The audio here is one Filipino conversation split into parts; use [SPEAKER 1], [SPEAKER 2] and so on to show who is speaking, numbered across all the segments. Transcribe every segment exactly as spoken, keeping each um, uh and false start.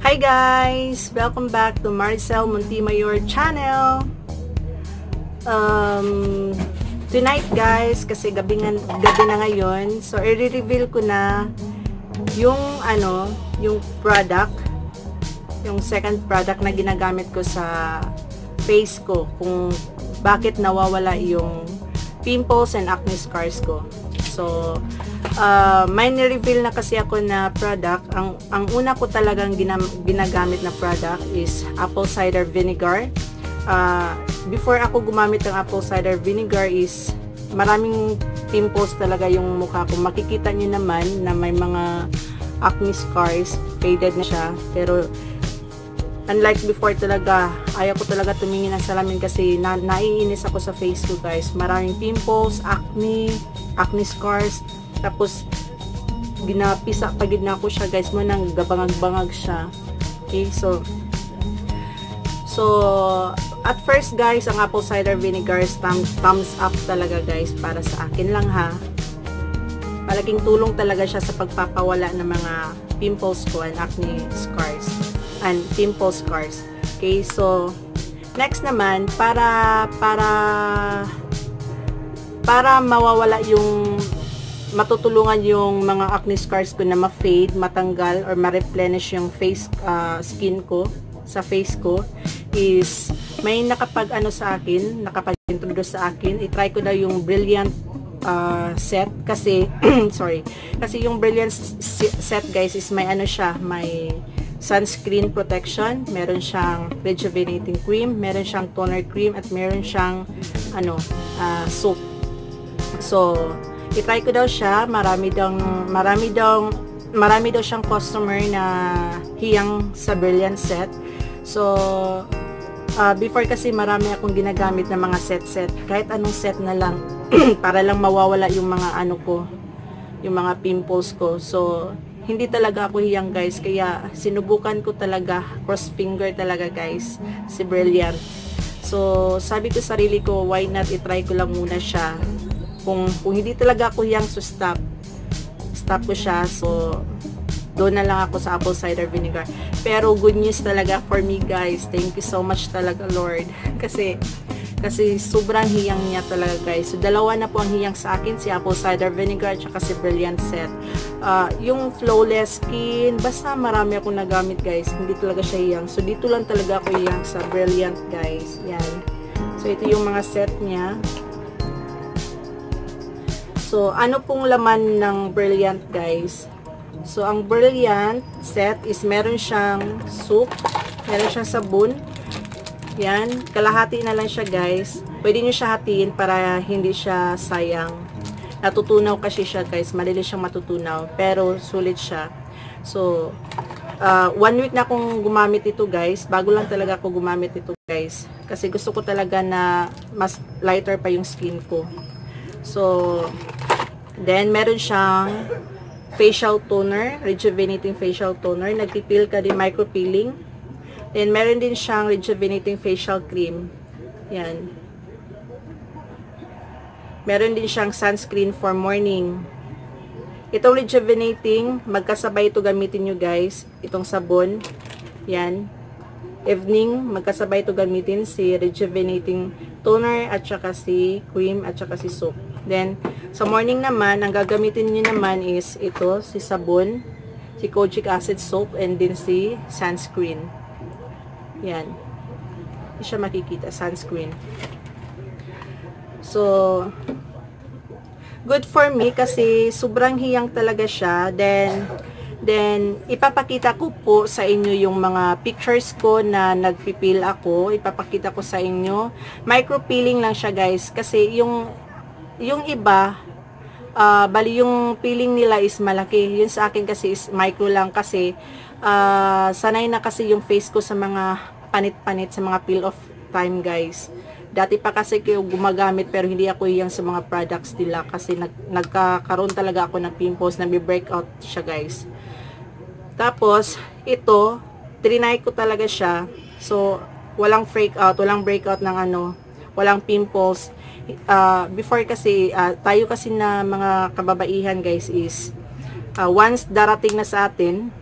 [SPEAKER 1] Hi guys! Welcome back to Maricel Montemayor channel. Um, tonight guys, kasi gabi, nga, gabi na ngayon, so i-reveal ko na yung ano, yung product, yung second product na ginagamit ko sa face ko, kung bakit nawawala yung pimples and acne scars ko. So, Uh, may ni-reveal na kasi ako na product. Ang, ang una ko talagang ginam, ginagamit na product is apple cider vinegar. Uh, before ako gumamit ng apple cider vinegar is maraming pimples talaga yung mukha ko. Makikita nyo naman na may mga acne scars, faded na siya. Pero unlike before talaga, ayaw ko talaga tumingin ng salamin kasi na, naiinis ako sa face ko guys. Maraming pimples, acne, acne scars. Tapos, ginapisa pagid na ako siya guys mo nang gabangag-bangag siya. Okay, so so at first guys, ang apple cider vinegar is thumbs, thumbs up talaga guys para sa akin lang ha. Malaking tulong talaga siya sa pagpapawala ng mga pimples ko and acne scars and pimple scars. Okay, so next naman para para para mawawala yung matutulungan yung mga acne scars ko na ma-fade, matanggal, or ma-replenish yung face, uh, skin ko, sa face ko, is may nakapag ano sa akin, nakapag-introduce sa akin, i-try ko na yung Brilliant uh, set, kasi, sorry, kasi yung Brilliant set guys is may ano siya, may sunscreen protection, meron siyang rejuvenating cream, meron siyang toner cream, at meron siyang ano, uh, soap. So, i-try ko daw siya, marami daw, marami daw, marami daw siyang customer na hiyang sa Brilliant set. So, uh, before kasi marami akong ginagamit na mga set-set, kahit anong set na lang, para lang mawawala yung mga ano ko, yung mga pimples ko. So, hindi talaga ako hiyang guys, kaya sinubukan ko talaga, cross finger talaga guys, si Brilliant. So, sabi ko sa sarili ko, why not i-try ko lang muna siya. Kung, kung hindi talaga ako hiyang, so stop. Stop ko siya. So, doon na lang ako sa apple cider vinegar. Pero, good news talaga for me, guys. Thank you so much talaga, Lord. Kasi, kasi sobrang hiyang niya talaga, guys. So, dalawa na po ang hiyang sa akin. Si apple cider vinegar, at si Brilliant set. Uh, yung flawless skin, basta marami akong nagamit, guys. Hindi talaga siya hiyang. So, dito lang talaga ako hiyang sa Brilliant, guys. Yan. So, ito yung mga set niya. So, ano pong laman ng Brilliant guys? So, ang Brilliant set is meron siyang soup, meron siyang sabon. Yan, kalahati na lang siya guys. Pwede nyo siya hatiin para hindi siya sayang. Natutunaw kasi siya guys, malilis siyang matutunaw, pero sulit siya. So, uh, one week na akong gumamit ito guys. Bago lang talaga ako gumamit ito guys. Kasi gusto ko talaga na mas lighter pa yung skin ko. So, then, meron siyang facial toner, rejuvenating facial toner. Nagpipil ka din, micro-peeling. Then, meron din siyang rejuvenating facial cream. Yan. Meron din siyang sunscreen for morning. Itong rejuvenating, magkasabay ito gamitin nyo guys. Itong sabon. Yan. Evening, magkasabay ito gamitin si rejuvenating toner at saka si cream at saka si soap. Then, sa morning naman, ang gagamitin niyo naman is ito, si sabon, si kojic acid soap, and din si sunscreen. Yan. Hindi siya makikita, sunscreen. So, good for me kasi sobrang hiyang talaga siya. Then, then, ipapakita ko po sa inyo yung mga pictures ko na nagpipil ako. Ipapakita ko sa inyo. Micro-peeling lang siya guys. Kasi yung yung iba, uh, bali yung peeling nila is malaki. Yun sa akin kasi is micro lang kasi uh, sanay na kasi yung face ko sa mga panit-panit, sa mga peel of time guys. Dati pa kasi kayo gumagamit pero hindi ako iyang sa mga products nila kasi nag, nagkakaroon talaga ako ng pimples, nagbe-breakout siya guys. Tapos, ito, trinay ko talaga siya. So, walang breakout, walang breakout ng ano, walang pimples. Uh, before kasi, uh, tayo kasi na mga kababaihan guys is, uh, once darating na sa atin,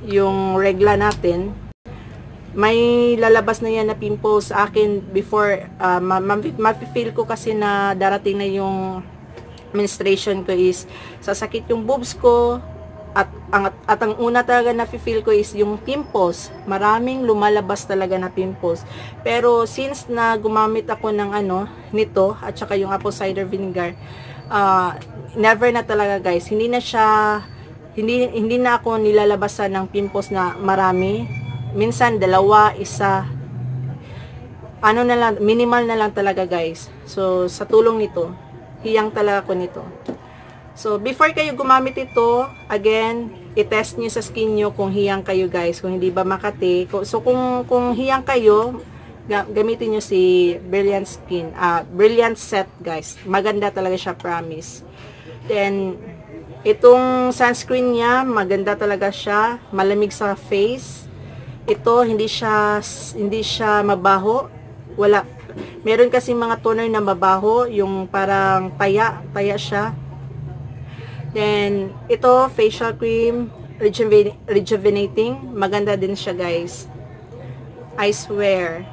[SPEAKER 1] yung regla natin, may lalabas na yan na pimples sa akin before, uh, ma-feel ko kasi na darating na yung menstruation ko is sasakit yung boobs ko, at ang, at ang una talaga na feel ko is yung pimples. Maraming lumalabas talaga na pimples. Pero since na gumamit ako ng ano, nito, at saka yung apple cider vinegar, uh, never na talaga guys, hindi na siya, hindi, hindi na ako nilalabasan ng pimples na marami. Minsan dalawa, isa, ano na lang, minimal na lang talaga guys. So sa tulong nito, hiyang talaga ko nito. So before kayo gumamit ito, again, i-test niyo sa skin niyo kung hiyang kayo guys, kung hindi ba makati. So kung kung hiyang kayo, gamitin niyo si Brilliant Skin, ah uh, Brilliant Set guys. Maganda talaga siya, promise. Then itong sunscreen niya, maganda talaga siya, malamig sa face. Ito hindi siya hindi siya mabaho. Wala. Meron kasi mga toner na mabaho, yung parang taya, taya siya. Then, ito, facial cream, rejuven rejuvenating. Maganda din siya, guys. I swear.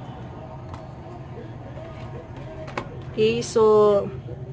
[SPEAKER 1] Okay, so,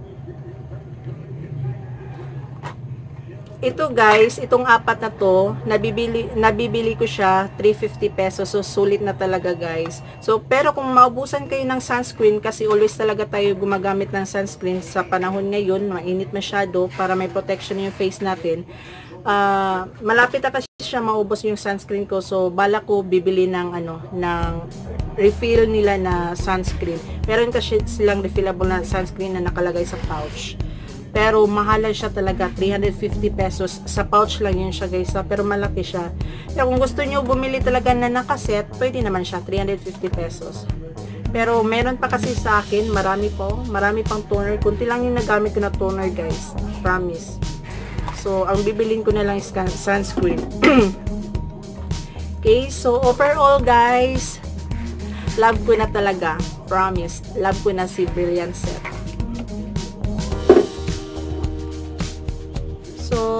[SPEAKER 1] ito guys, itong apat na to, nabibili, nabibili ko siya, three fifty pesos. So, sulit na talaga guys. So, pero kung maubusan kayo ng sunscreen, kasi always talaga tayo gumagamit ng sunscreen sa panahon ngayon, mainit masyado, para may protection yung face natin. Uh, malapit na kasi siya maubos yung sunscreen ko. So, bala ko bibili ng, ano, ng refill nila na sunscreen. Meron kasi silang refillable na sunscreen na nakalagay sa pouch. Pero mahalan siya talaga, three hundred fifty pesos. Sa pouch lang yun siya guys, pero malaki siya. Pero kung gusto nyo bumili talaga na nakaset, pwede naman siya, three hundred fifty pesos. Pero meron pa kasi sa akin, marami po, marami pang toner. Kunti lang yung nagamit ko na toner guys, promise. So, ang bibilin ko na lang is sunscreen. Okay, so overall guys, love ko na talaga, promise. Love ko na si Brilliant Set. So,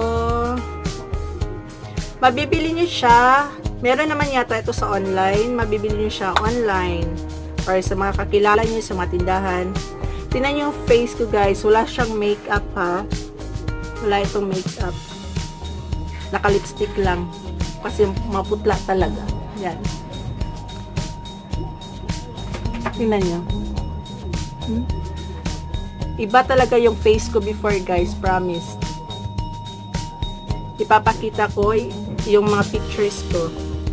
[SPEAKER 1] mabibili nyo siya. Meron naman yata ito sa online. Mabibili nyo siya online. Or sa mga kakilala nyo sa mga tindahan. Tingnan nyo yung face ko guys. Wala siyang makeup ha. Wala itong makeup. Naka-lipstick lang. Kasi maputla talaga. Yan. Tingnan nyo. Hmm? Iba talaga yung face ko before guys. Promise. Ipapakita ko yung mga pictures ko.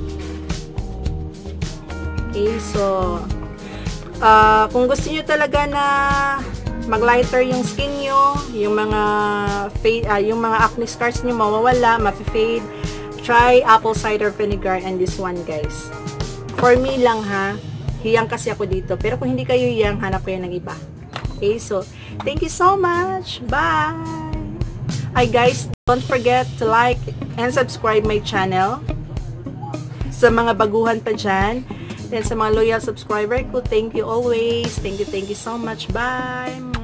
[SPEAKER 1] Okay, so uh, kung gusto niyo talaga na mag-lighter yung skin nyo, yung mga fade, uh, yung mga acne scars nyo mawawala, ma-fade, try apple cider vinegar and this one guys. For me lang ha, hiyang kasi ako dito. Pero kung hindi kayo hiyang, hanap kayo ng iba. Okay, so thank you so much. Bye! Hi guys, don't forget to like and subscribe my channel. Sa mga baguhan pa dyan, and sa mga loyal subscriber ko, thank you always. Thank you, thank you so much. Bye!